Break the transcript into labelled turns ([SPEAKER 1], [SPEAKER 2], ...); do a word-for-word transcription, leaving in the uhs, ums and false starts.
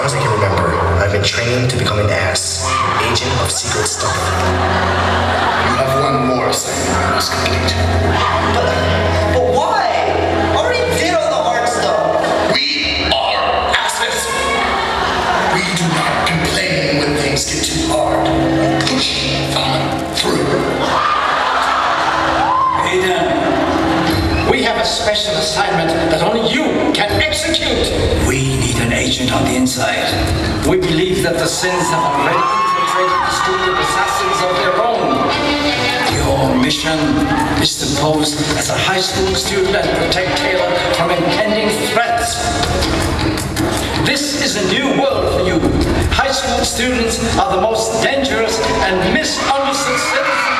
[SPEAKER 1] as I can remember, I've been training to become an ass, agent of secret stuff.
[SPEAKER 2] You have one more assignment you must complete.
[SPEAKER 3] But, but why? I already did all the hard stuff.
[SPEAKER 2] We are asses. We do not complain when things get too hard. Push on through.
[SPEAKER 4] Hey Dan, we have a special assignment that only you can execute. We need an agent on the inside. We believe that the sins have already infiltrated the school of assassins of their own. Your mission is to pose as a high school student and protect Taylor from impending threats. This is a new world for you. High school students are the most dangerous and misunderstood citizens